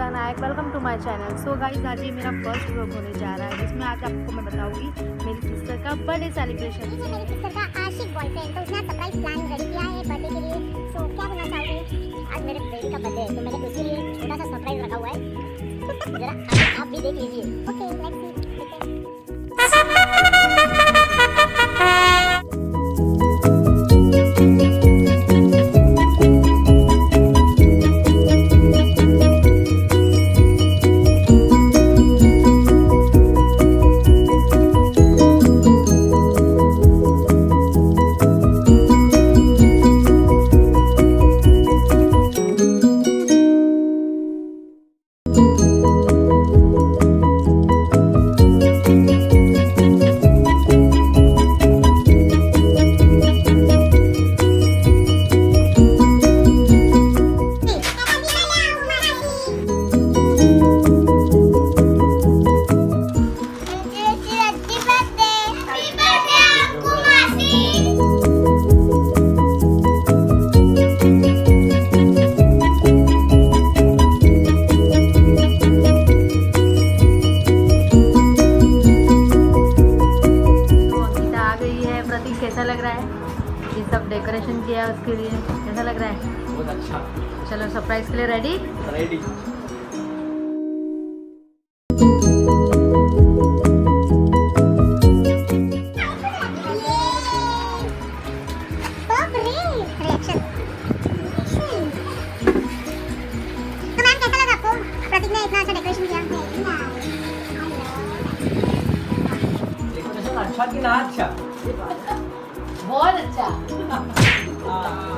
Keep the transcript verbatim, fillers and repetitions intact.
Ankita Nayak, welcome to my channel. So guys, आज ये मेरा फर्स्ट व्लॉग होने जा रहा है जिसमें आज आपको मैं बताऊंगी मेरी सिस्टर का बर्थडे सेलिब्रेशन। मेरी सिस्टर का आशिक बॉयफ्रेंड, तो उसने सरप्राइज प्लान रेडी किया है बर्थडे के लिए। सो क्या करना चाहोगे? आज मेरे बेबी का बर्थडे है तो मैंने उसके लिए छोटा सा सरप्राइज रखा हुआ है। जरा आप भी देख लीजिए। Okay, let's see. कैसा लग रहा है? ये सब डेकोरेशन किया है उसके लिए, कैसा लग रहा है? बहुत अच्छा। चलो सरप्राइज के लिए रेडी रेडी। अच्छा कि ना अच्छा? बहुत अच्छा।